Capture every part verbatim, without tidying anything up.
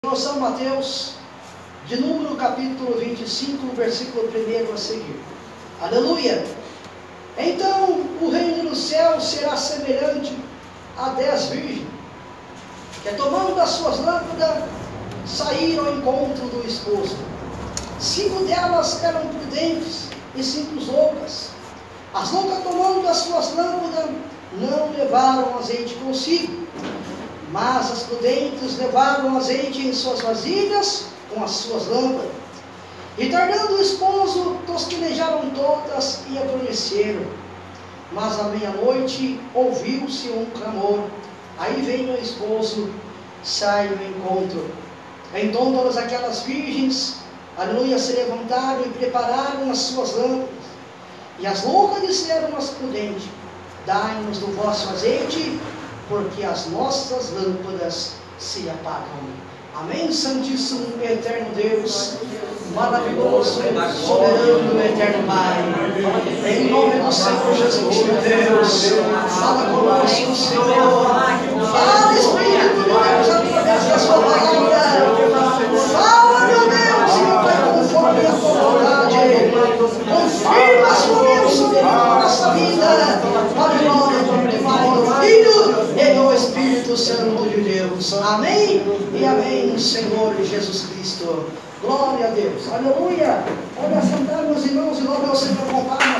São Mateus, de número capítulo vinte e cinco, versículo primeiro a seguir. Aleluia! Então o reino do céu será semelhante a dez virgens, que tomando as suas lâmpadas, saíram ao encontro do esposo. Cinco delas eram prudentes e cinco loucas. As loucas, tomando as suas lâmpadas, não levaram azeite consigo, mas as prudentes levaram azeite em suas vasilhas com as suas lâmpadas. E tardando o esposo, tosquenejaram todas e adormeceram. Mas à meia-noite ouviu-se um clamor. Aí vem o esposo, sai ao encontro. Então todas aquelas virgens, aleluia, se levantaram e prepararam as suas lâmpadas. E as loucas disseram às prudentes: dai-nos do vosso azeite, porque as nossas lâmpadas se apagam. Amém, Santíssimo e Eterno Deus, maravilhoso, soberano e Eterno Pai, em nome do Senhor Jesus, meu Deus, fala conosco, Senhor, fala, Espírito de Deus, através da sua palavra, fala, meu Deus, e meu Pai, conforme a tua vontade, confirma a sua bênção na nossa vida, para a glória do Pai, do Filho e do Espírito Santo de Deus. Amém e amém, Senhor Jesus Cristo. Glória a Deus. Aleluia. Pode assentar, meus irmãos, e logo ao Senhor com palmas.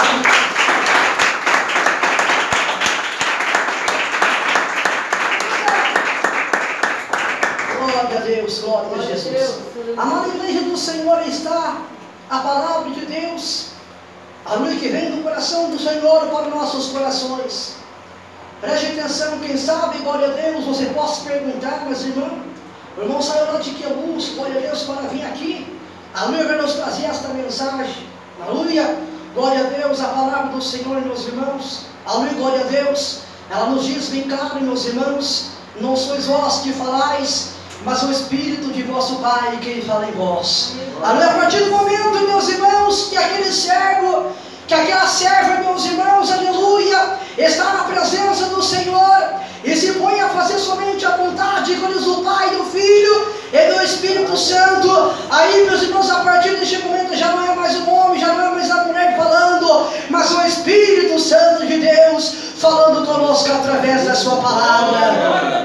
Glória a Deus, glória a Jesus. Amada igreja do Senhor, está a palavra de Deus, a luz que vem do coração do Senhor para nossos corações. Preste atenção, quem sabe, glória a Deus, você possa perguntar, meus irmãos, o irmão saiu lá de que luz, glória a Deus, para vir aqui, aleluia, vai nos trazer esta mensagem, aleluia, glória a Deus, a palavra do Senhor, meus irmãos, aleluia, glória a Deus, ela nos diz bem claro, meus irmãos, não sois vós que falais, mas o Espírito de vosso Pai que fala em vós. Aleluia, a partir do momento, meus irmãos, que aquele servo, que aquela serva, meus irmãos, aleluia, está na presença do Senhor e se põe a fazer somente a vontade do Pai, do Filho e do Espírito Santo. Aí, meus irmãos, a partir deste momento já não é mais o homem, já não é mais a mulher falando, mas o Espírito Santo de Deus falando conosco através da sua palavra.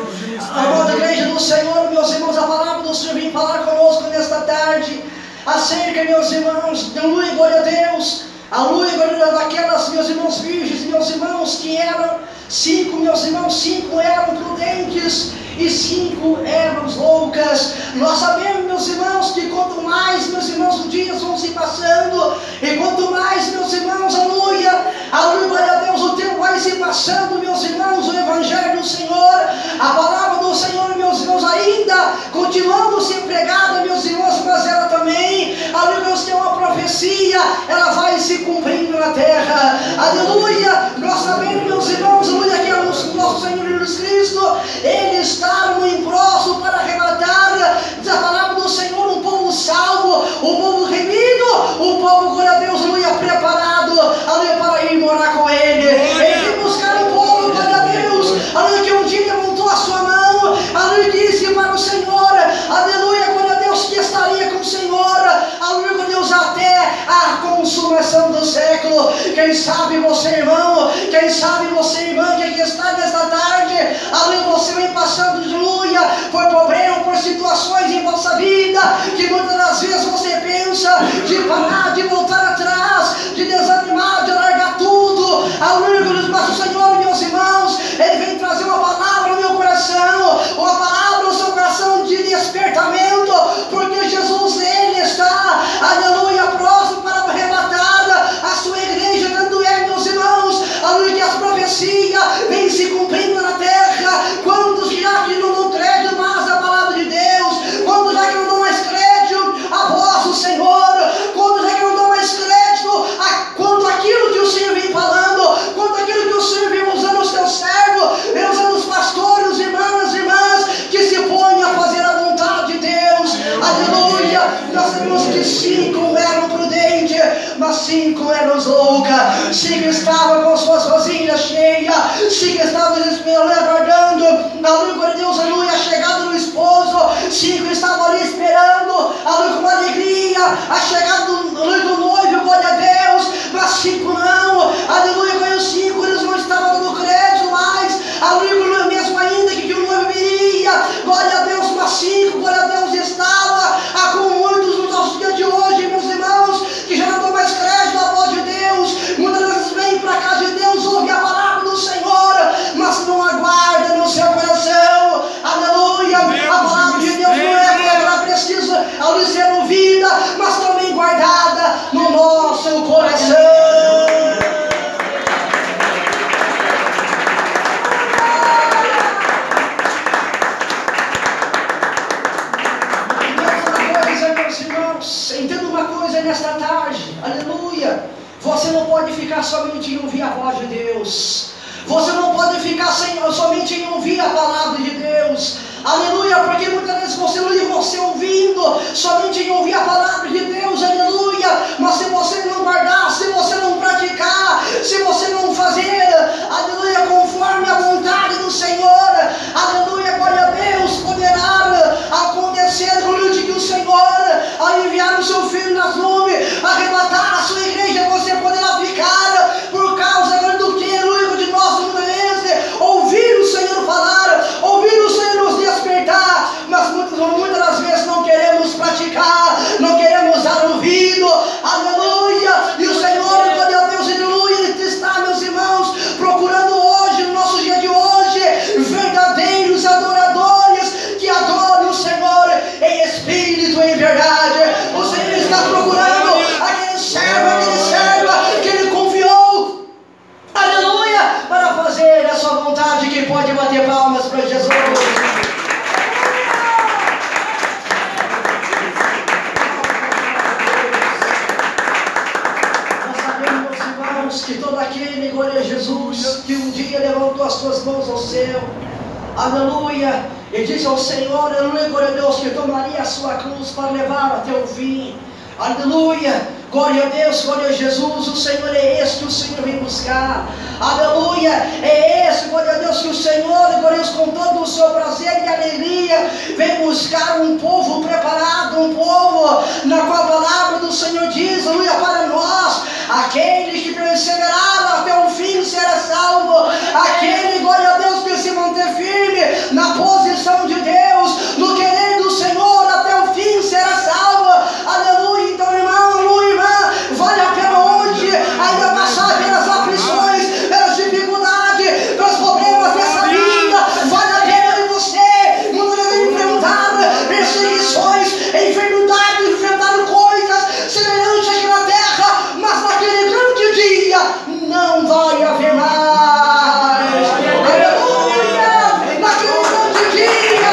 Amada igreja do Senhor, meus irmãos, a palavra do Senhor vem falar conosco nesta tarde acerca, meus irmãos, aleluia, glória a Deus, aleluia, glória daquelas, meus irmãos, virgens, meus irmãos, que eram cinco, meus irmãos, cinco eram prudentes e cinco eram loucas. Nós sabemos, meus irmãos, que quanto mais, meus irmãos, os dias vão se passando, e quanto mais, meus irmãos, aleluia, aleluia, glória a Deus, o tempo vai se passando, meus irmãos, o Evangelho do Senhor, a palavra do Senhor, meus irmãos, ainda continuando a ser pregada, meus irmãos, mas ela também, aleluia, Deus tem uma profecia, ela vai se cumprindo na terra, aleluia. Nós sabemos, meus irmãos, aleluia, que é o nosso Senhor Jesus Cristo, Ele está no emprosto para arrebatar, diz a palavra do Senhor, um povo salvo, um povo remido, um povo, glória a Deus, aleluia, preparado, aleluia, para ir morar com Ele. Ele vem buscar um povo, glória a Deus, aleluia, que um dia levantou a sua mão, aleluia, e disse para o Senhor, aleluia, glória a Deus, que estaria com o Senhor, aleluia, glória a Deus, até a consumação do século. Quem sabe você, irmão, quem sabe você, irmã, que aqui está nesta tarde, aleluia, você vem passando, aleluia, por problemas, por situações em vossa vida, que muitas das vezes você pensa de parar, de voltar atrás, de desanimar, de largar tudo, aleluia, mas o Senhor, meus irmãos, Ele vem trazer uma palavra no meu coração, uma palavra no seu coração de despertamento, porque Jesus, Ele está, aleluia, próximo para arrebatar a sua igreja. Tanto é, meus irmãos, aleluia, que as profecias vêm se cumprindo na terra. Quantos já que não dão crédito mais à palavra de Deus, quantos já que não dão mais crédito à voz do Senhor, quantos já que não dão mais crédito a quanto aquilo que o Senhor vem falando, quanto aquilo que o Senhor vem usando os teus servos, vem usando os pastores, os irmãos, irmãs, que se põem a fazer a vontade de Deus, aleluia. Nós sabemos que cinco eram prudentes, mas cinco eram loucas, cinco estavam com suas vasilhas cheias, cinco estavam desesperando, aguardando, aleluia, Deus, aleluia, a chegada do esposo, a chegada do, do noivo, glória a Deus, mas cinco não, aleluia, glória os cinco, eles não estavam dando crédito mais, aleluia, mesmo ainda que, que o noivo viria, glória a Deus, mas cinco, glória a Deus, estava, há com muitos nos nossos dias de hoje, meus irmãos, que já não dão mais crédito à voz de Deus, muitas vezes vêm para a casa de Deus, ouve a palavra do Senhor, mas não aguarda no seu coração, aleluia, a palavra de Deus não é que ela precisa, ela ser ouvida, mas também guardada no nosso coração. Entenda uma coisa nesta tarde, aleluia, você não pode ficar somente em ouvir a voz de Deus, você não pode ficar sem, somente em ouvir a palavra de Deus, aleluia, porque muitas vezes você não você ouvindo, somente em ouvir a palavra de Deus, aleluia, mas se você não guardar, se você não praticar, se você não fazer, aleluia, conforme a vontade do Senhor, aleluia, glória a Deus, poderá acontecer no dia que o Senhor, ao enviar o seu Filho nas nuvens, arrebatar a sua igreja, você poderá ficar por causa do que, aleluia, de nós muitas vezes, ouvir o Senhor falar, ouvir o Senhor nos despertar, mas muitas, muitas das vezes não queremos praticar, não queremos dar ouvido, aleluia, e o Senhor, glória a Deus, aleluia, Ele está, meus irmãos, procurando hoje, no nosso dia de hoje, verdadeiros adoradores, que adorem o Senhor em espírito e em verdade. O Senhor está procurando aquele servo, aquele serva que Ele confiou, aleluia, para fazer a sua vontade, que pode bater palmas para Jesus. Que todo aquele, glória a Jesus, que um dia levantou as suas mãos ao céu, aleluia, e disse ao Senhor, aleluia, glória a Deus, que tomaria a sua cruz para levar até o fim, aleluia, glória a Deus, glória a Jesus, o Senhor é esse que o Senhor vem buscar, aleluia, é esse, glória a Deus, que o Senhor, glória a Deus, com todo o seu prazer e alegria, vem buscar um povo preparado, um povo na qual a palavra do Senhor diz, aleluia, para nós, aquele que perseverar até o fim será salvo, aquele, glória a Deus, que se manter firme na posição de Deus, no querer do Senhor até o fim será salvo, aleluia. Então, irmão, aleluia, irmã, vale a pena hoje ainda passar pelas aflições, pelas dificuldades, pelos problemas dessa vida, vale a pena você muitas vezes enfrentar perseguições, enfermidades, enfrentar coisas semelhantes aqui na terra, mas naquele grande dia não vai haver mais, aleluia, naquele grande dia,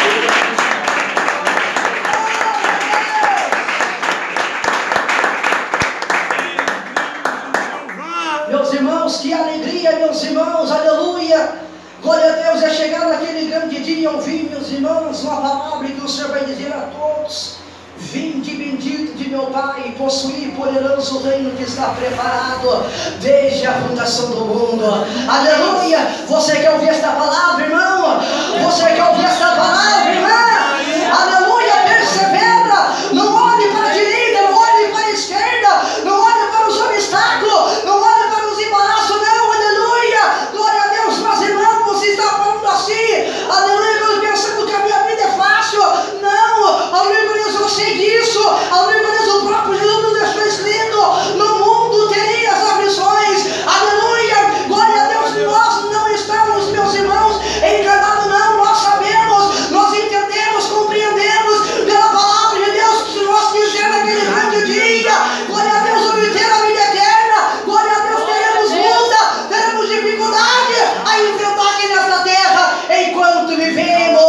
meus irmãos, que alegria, meus irmãos, aleluia, glória a Deus, é chegar naquele grande dia e ouvir, meus irmãos, uma palavra que o Senhor vai dizer a todos: vinde bendito de meu Pai, possuir por herança o reino que está preparado desde a fundação do mundo, aleluia. Você quer ouvir esta palavra, irmão? Você quer ouvir esta palavra, irmã? Aleluia, persevera, não olhe para a direita, não olhe para a esquerda, não olhe para os obstáculos, não olhe para os embaraços, não, aleluia, glória a Deus. Mas irmão, você está falando assim, aleluia, pensando que a minha vida é fácil, não, aleluia, eu sei disso, aleluia, o próprio Jesus nos deixou escrito, no mundo teria as aflições, aleluia, glória a Deus. Nós não estamos, meus irmãos, enganados, não, nós sabemos, nós entendemos, compreendemos pela palavra de Deus, que se nós quisermos naquele grande dia, glória a Deus, obter a vida eterna, glória a Deus, teremos luta, teremos dificuldade a enfrentar aqui nesta terra, enquanto vivemos.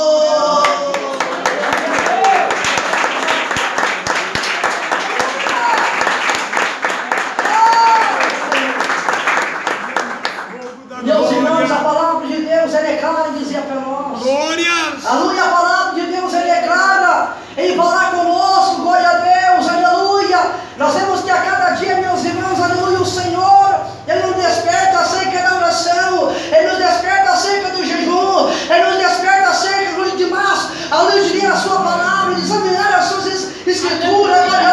Meus irmãos, a palavra de Deus, ela é clara em dizer para nós. Glórias! Aleluia, a palavra de Deus, ela é clara em falar conosco, glória a Deus, aleluia. Nós temos que a cada dia, meus irmãos, aleluia, o Senhor, Ele nos desperta acerca da oração, Ele nos desperta acerca do jejum, Ele nos desperta acerca de março, aleluia, de ler a sua palavra, de examinar as suas escrituras, glória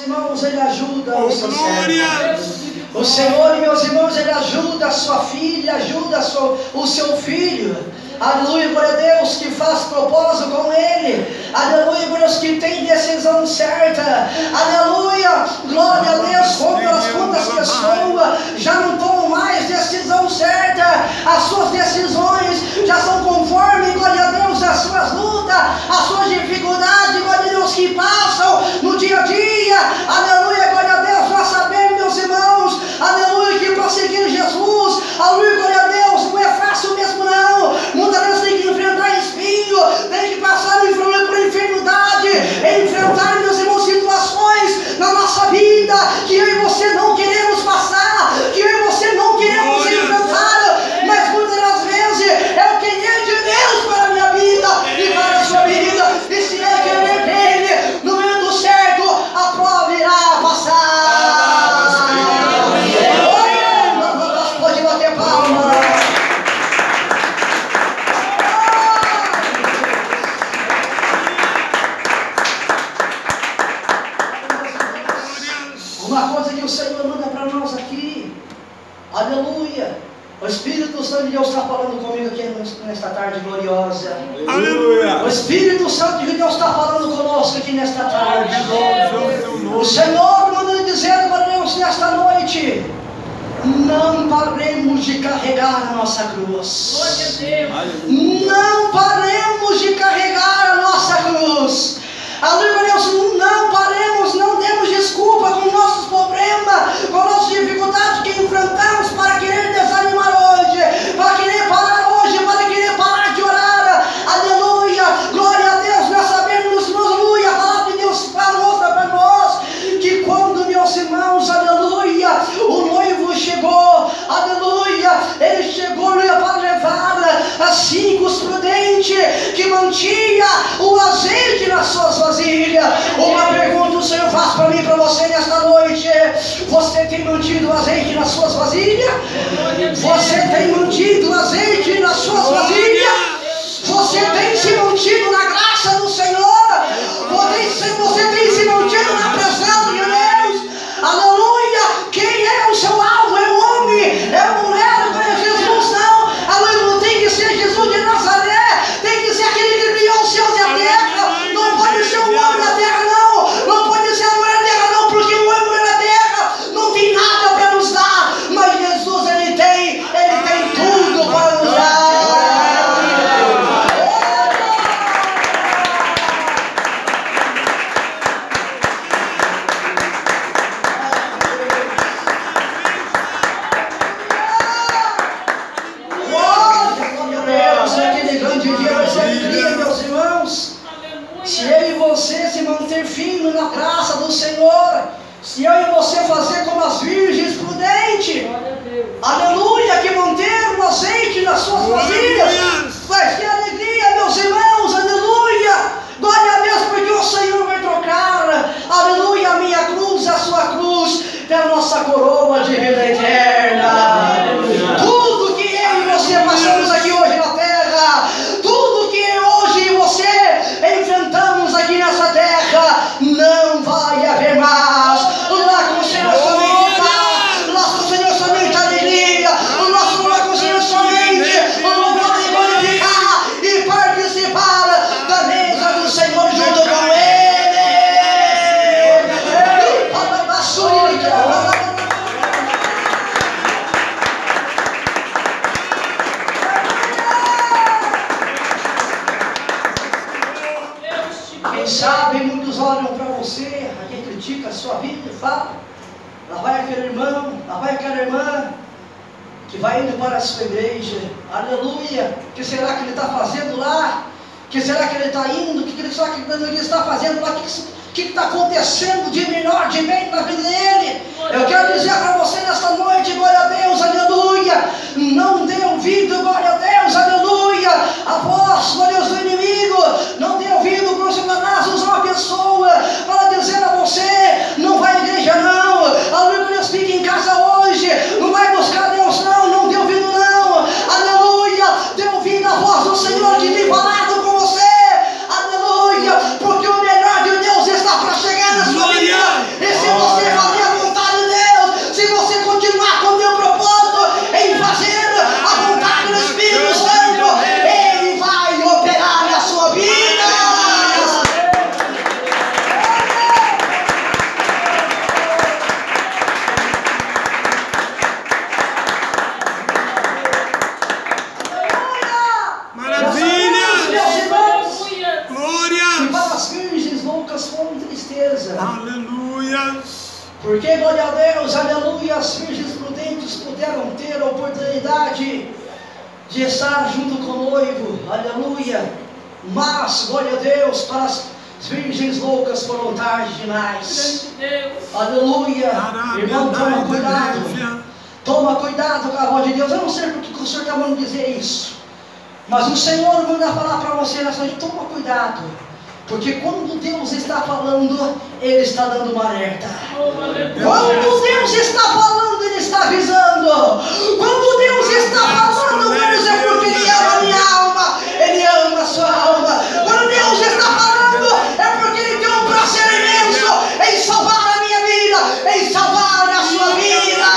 irmãos, Ele ajuda o seu servo. O Senhor, meus irmãos, Ele ajuda a sua filha, ajuda a sua, o seu filho. Aleluia, glória a Deus, que faz propósito com Ele. Aleluia, glória a Deus, que tem decisão certa. Aleluia, glória a Deus, quantas, quantas pessoas já não tomam mais decisão certa. As suas decisões já são conforme, glória a Deus, as suas lutas, as suas dificuldades, glória a Deus, que passam no dia a dia. Aleluia, glória a Deus, nós sabemos, meus irmãos, aleluia, que para seguir Jesus, aleluia, glória a Deus, não é fácil mesmo não. Muitas vezes tem que enfrentar espinho, tem que passar por enfermidade, enfrentar, meus irmãos, situações na nossa vida que eu e você não queremos passar, que eu e você não queremos enfrentar, mas muitas das vezes é o querer de Deus para a minha vida e para a sua vida, e se é querer dele, no momento certo, a prova irá passar. Pode bater palma. Uma coisa que o Senhor manda para nós aqui, aleluia, o Espírito Santo de Deus está falando comigo aqui nesta tarde gloriosa. Aleluia. O Espírito Santo de Deus está falando conosco aqui nesta tarde. O Senhor manda dizer para Deus nesta noite: não paremos de carregar a nossa cruz. Não paremos de carregar a nossa cruz. Aleluia, Deus, não paremos, não demos desculpa com nossos problemas, com nossas dificuldades que enfrentamos para querer desanimar hoje, para querer parar hoje, para querer parar de orar. Aleluia, glória a Deus, nós sabemos, aleluia, a palavra de Deus falou para nós que quando, meus irmãos, aleluia, o noivo chegou, aleluia, ele chegou para levar as cinco prudentes que mantinha o azeite nas suas vasilhas. Uma pergunta o Senhor faz para mim e para você nesta noite: você tem mantido o azeite nas suas vasilhas? Você tem mantido o azeite nas suas vasilhas? Você tem se mantido na graça do Senhor? Você, você tem se mantido na presença de Deus? Aleluia! Quem é o seu alvo? É o homem? É a mulher? Não é Jesus, não. Aleluia! Não tem que ser Jesus de Nazaré. Tem que ser aquele que criou os céus e a terra. Não pode ser o homem da terra, não. Não pode ser a mulher da terra, não. Porque o homem e a mulher da terra não tem nada para nos dar. Mas Jesus, Ele tem. Ele tem tudo para nos dar. Se eu e você se manter firme na graça do Senhor, se eu e você fazer como as virgens prudentes, aleluia, que manter o azeite nas suas vasilhas, vai ser alegria, meus irmãos, aleluia, glória a Deus, porque o Senhor vai trocar, aleluia, a minha cruz, a sua cruz, pela nossa coroa de vida eterna. Tudo que eu e você passamos aqui hoje na terra, tudo que hoje e você enfrentamos aqui nessa terra, não vai haver mais. Lá com o Senhor somente paz, lá com o Senhor somente alegria, o nosso lá com o Senhor somente o pode glorificar e participar da mesa do Senhor junto com Ele. Quem sabe muitos olham para você, a quem critica a sua vida e fala: lá vai aquele irmão, lá vai aquela irmã que vai indo para a sua igreja, aleluia, o que será que ele está fazendo lá? O que será que ele está indo? O que será que ele está fazendo lá? O que está acontecendo de melhor, de bem na vida dele? Eu quero dizer para você nesta noite, glória a Deus, aleluia, não dê ouvido, glória a Deus, aleluia, a voz, glória a Deus, do inimigo, não dê ouvido para o Satanás usar uma pessoa para dizer a você: não vai à igreja não, aleluia, Deus, fique em casa hoje, não vai buscar Deus não, não dê ouvido não, aleluia, dê ouvido a voz do Senhor que tem falado com você, aleluia, porque o melhor de Deus está para chegar na sua vida. Esse Porque, glória a Deus, aleluia, as virgens prudentes puderam ter a oportunidade de estar junto com o noivo, aleluia. Mas, glória a Deus, para as virgens loucas foram tarde demais. Aleluia. Irmão, toma cuidado. Toma cuidado com a voz de Deus. Eu não sei porque o Senhor está mandando dizer isso, mas o Senhor manda falar para você nessa noite: toma cuidado. Porque quando Deus está falando, Ele está dando uma alerta. Quando Deus está falando, Ele está avisando. Quando Deus está falando, meus, é porque Ele ama a minha alma, Ele ama a sua alma. Quando Deus está falando, é porque Ele tem um prazer imenso em salvar a minha vida, em salvar a sua vida.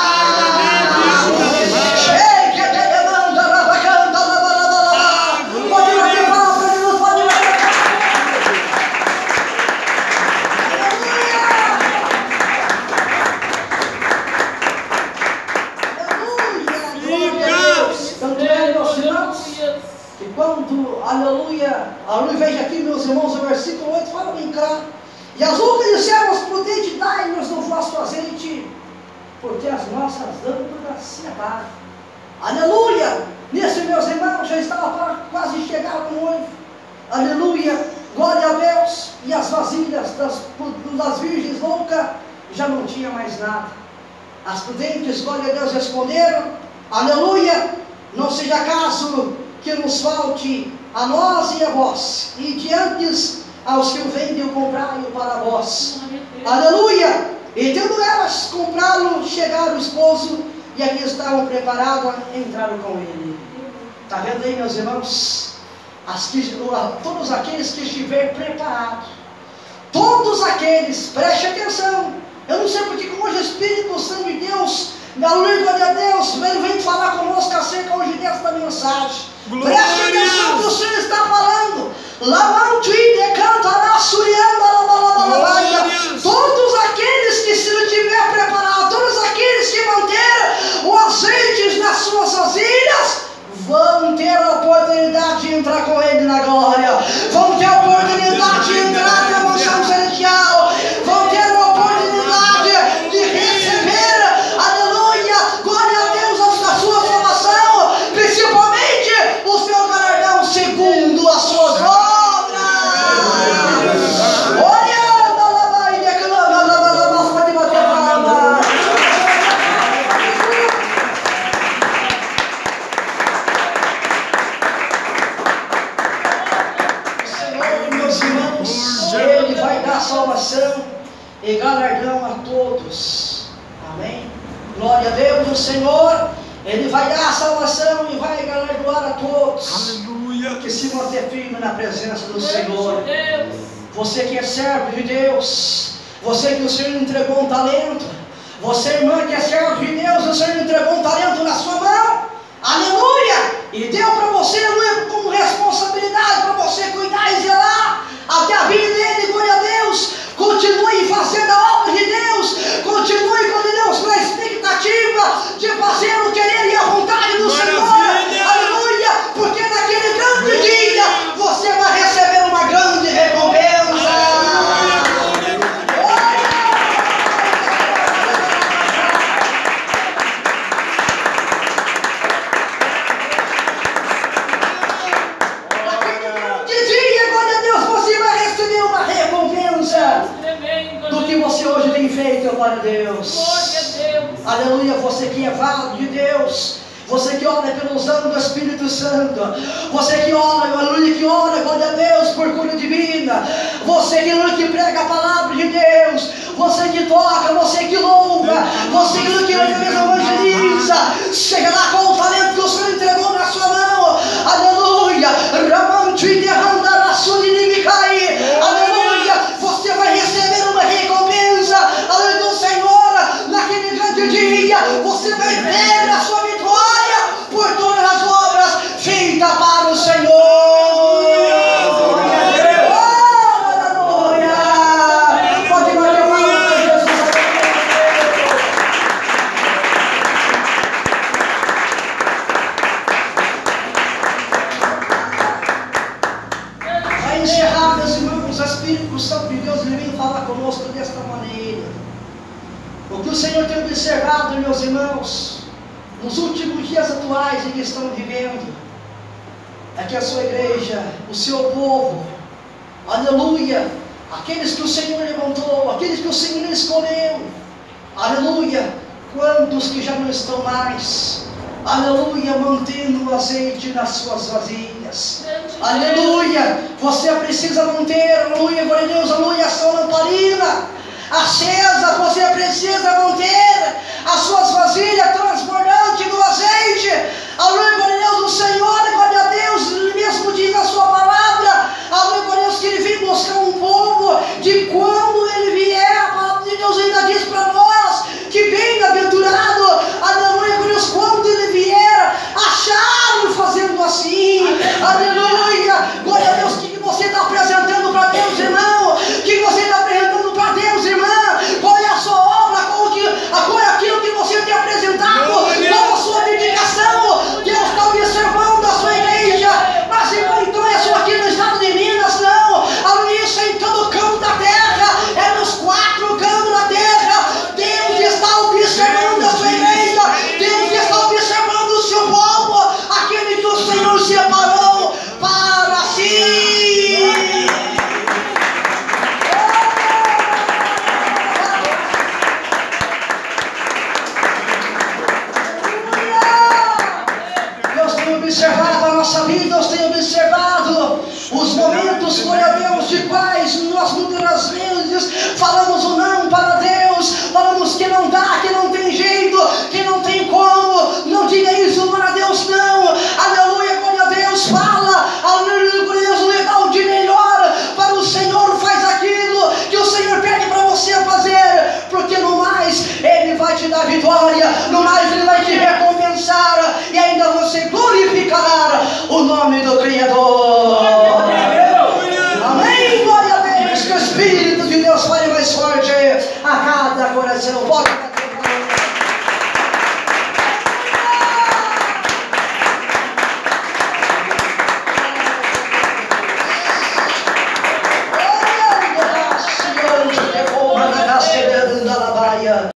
Aleluia, aleluia, veja aqui, meus irmãos, o versículo oito fala bem claro: e as outras disseram aos prudentes: dai-nos do vosso azeite, porque as nossas lâmpadas se apagam. Aleluia, nesse, meus irmãos, já estava para quase chegar o noivo. Aleluia, glória a Deus. E as vasilhas das, das virgens loucas já não tinha mais nada. As prudentes, glória a Deus, responderam: aleluia, não seja caso que nos falte a nós e a vós, e diante aos que o vendem o comprai-o para vós. Aleluia! E tendo elas comprá-lo, chegaram o esposo, e aqui estavam preparados, entraram com ele. Está vendo aí, meus irmãos? As que, todos aqueles que estiverem preparados, todos aqueles, preste atenção. Eu não sei porque como hoje o Espírito Santo de Deus, da glória a Deus, ele vem falar conosco acerca hoje desta mensagem. Glória. Preste atenção que o Senhor está falando. Lamante e cantará surianda. Todos aqueles que se não tiver preparado, todos aqueles que manter o azeite nas suas vasilhas, vão ter a oportunidade de entrar com Ele na glória. Vão ter a oportunidade de entrar na mansão celestial. Vão ter a oportunidade de receber, aleluia, glória a Deus, a sua salvação, principalmente o seu galardão segundo as suas obras. Olha, lá vai, declama, lá vai, lá pode bater palma. Senhor, meus irmãos, Ele vai dar salvação e galardão a todos. Amém? Glória a Deus, o Senhor, Ele vai dar a salvação e vai galardoar a todos. Aleluia. Que se manter firme na presença do Senhor. Você que é servo de Deus, você que o Senhor entregou um talento, você, irmã, que é servo de Deus, o Senhor entregou um talento na sua mão. Aleluia! E deu para você, aleluia, como responsabilidade para você cuidar e zelar até a vida dele. Glória a Deus. Continue fazendo a obra de Deus. Continue, glória a Deus, na expectativa de fazer o querer e a vontade do Senhor. Aleluia! Porque naquele grande dia você vai receber uma grande recompensa. Do que você hoje tem feito, glória a Deus. Aleluia, você que é vaso de Deus, você que ora pelos anos do Espírito Santo, você que ora, aleluia, que ora, glória a Deus, por cura divina, você que, que prega a palavra de Deus, você que toca, você que louva, você que, que evangeliza, chega lá com o talento que o Senhor entregou na sua mão. Aleluia, aleluia, você vai receber uma recompensa, aleluia, do Senhor naquele grande dia. Você vai ter a sua vitória por todas as obras feitas para o Senhor. Aleluia! Pode bater a mão para Jesus. O que o Senhor tem observado, meus irmãos, nos últimos dias atuais em que estão vivendo, é que a sua igreja, o seu povo, aleluia, aqueles que o Senhor levantou, aqueles que o Senhor escolheu, aleluia, quantos que já não estão mais, aleluia, mantendo o azeite nas suas vasilhas, aleluia, você precisa manter, aleluia, glória a Deus, aleluia, a sua lamparina acesa, você precisa manter as suas vasilhas transbordantes do azeite, aleluia, glória a Deus, o Senhor, glória a Deus, Ele mesmo diz na sua palavra, aleluia, glória a Deus, que Ele vem buscar um povo, de quando Ele vier, a palavra de Deus ainda diz para nós, que bem-aventurado, aleluia, glória a Deus, quando Ele vier, achar-o fazendo assim, aleluia, glória a Deus, o que você está apresentando para Deus, irmão, o que você está apresentando para Deus, irmã, qual é a sua obra, qual, que, qual é aquilo que você tem apresentado, qual a sua dedicação, Deus está observando a sua igreja, mas irmão, então é só aqui no estado de Minas, não, aleluia, isso é em todo canto da terra, é nos quatro cantos da terra, Deus está observando a sua igreja, Deus está observando o seu povo, aquele que o Senhor separou para si. Observado a nossa vida, Deus tem observado os momentos, glória a Deus, de quais nós muitas vezes falamos o não para Deus, falamos que não dá, que não tem jeito, que não tem como, não diga isso para Deus, não, aleluia, glória a Deus, fala, aleluia, glória a Deus, legal de melhor para o Senhor, faz aquilo que o Senhor pede para você fazer, porque no mais Ele vai te dar vitória, no mais Ele vai te recompensar, e ainda você glorificará o nome do Criador. Amém, glória a Deus, que o Espírito de Deus fale mais forte a cada coração. Pode